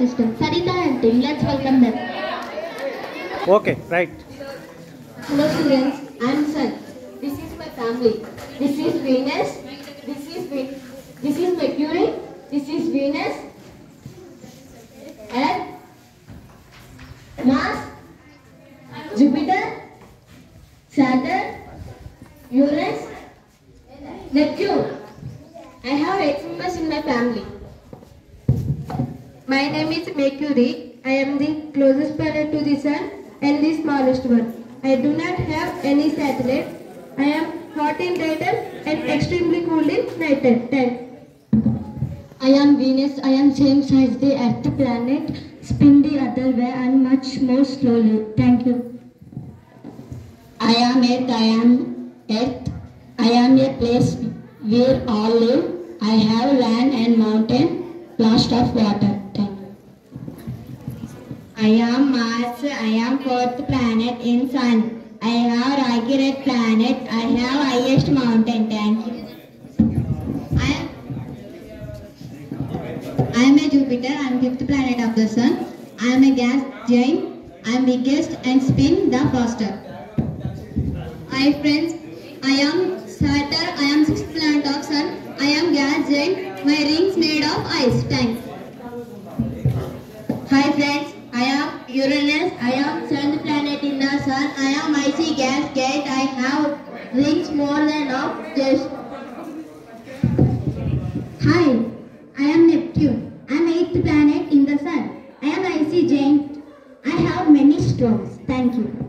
system. Sarita and team, let's welcome them. Okay, right. Hello students, I am Sun. This is my family. This is Venus. This is Mercury. This is Venus. Earth, Mars, Jupiter, Saturn, Uranus, Neptune. I have 8 members in my family. My name is Mercury. I am the closest planet to the Sun and the smallest one. I do not have any satellite. I am hot in daytime and extremely cool in night time. I am Venus. I am same size the Earth planet. Spin the other way and much more slowly. Thank you. I am Earth. I am Earth. I am a place where all live. I have land and mountain, lots of water. Thank you. I am Mars. I am 4th planet in Sun. I have Rocky Red planet. I have highest mountain. Thank you. I am a Jupiter. I am 5th planet of the Sun. I am a gas giant. I am biggest and spin the faster. Hi friends. I am Saturn. I am 6th planet of Sun. I am gas giant. My rings made of ice. Thanks. Hi friends. I am Uranus. I am 7th planet in the Sun. I am icy gas giant. I have rings more than of chest. Hi. I am Neptune. I am 8th planet in the Sun. I am icy giant. I have many storms. Thank you.